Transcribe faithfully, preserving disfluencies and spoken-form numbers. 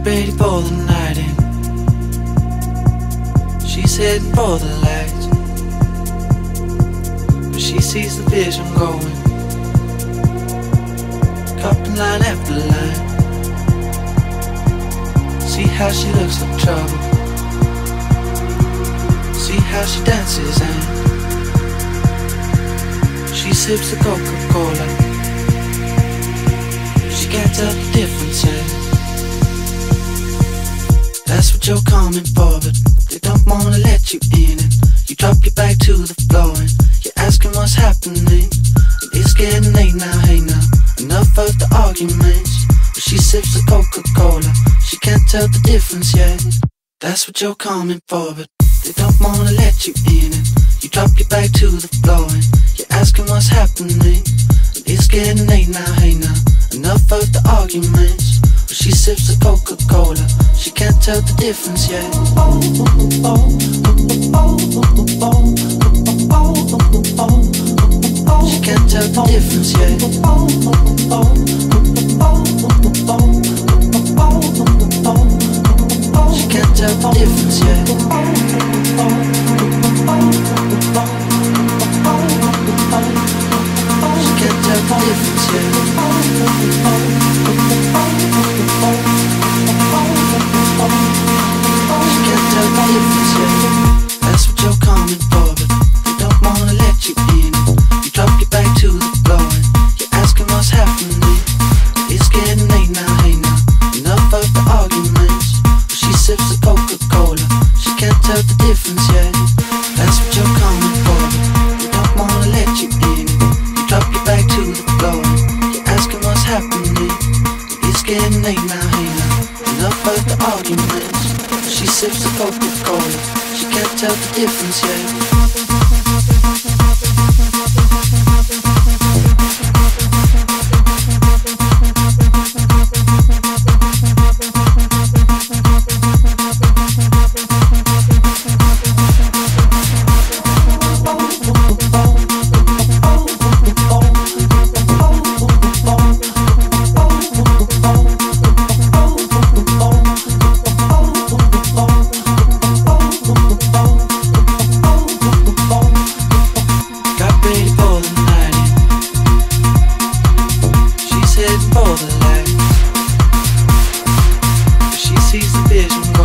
ready for the night in. She's heading for the lights, but she sees the vision going, copping line after line. See how she looks like trouble, see how she dances and she sips the Coca-Cola. She can't tell the difference and that's what you're coming for, but they don't wanna let you in. And you drop your back to the floor and you're asking what's happening. And it's getting late now, hey now, enough of the arguments. But she sips the Coca-Cola, she can't tell the difference yet. That's what you're coming for, but they don't wanna let you in. And you drop your back to the floor and you're asking what's happening. And it's getting late now, hey now, enough of the arguments. But she sips the Coca-Cola, she can't tell the difference yet. She can't tell the difference yet. She can't tell the difference yet. She can't tell the difference yet. She can't tell the difference yet. That's what you're coming for, but they don't wanna let you in. You drop your back to the floor and you're asking what's happening. It's getting late now, hey now, enough of the arguments. But she sips the Coca-Cola, she can't tell the difference yet. That's what you're coming for, but they don't wanna let you in. You drop your back to the floor and you're asking what's happening. It's getting late now, hey now, enough of the arguments. She sips the Coca-Cola, she can't tell the difference yet. For the light, but she sees the vision go